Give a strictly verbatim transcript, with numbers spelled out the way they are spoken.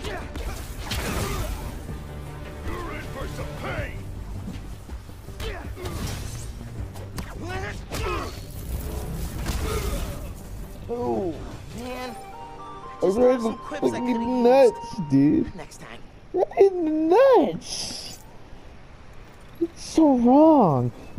You're in for some pain. Oh, man. I Just read have the some quips I could've fucking nuts, used. dude. Next time. Right in the nuts. It's so wrong.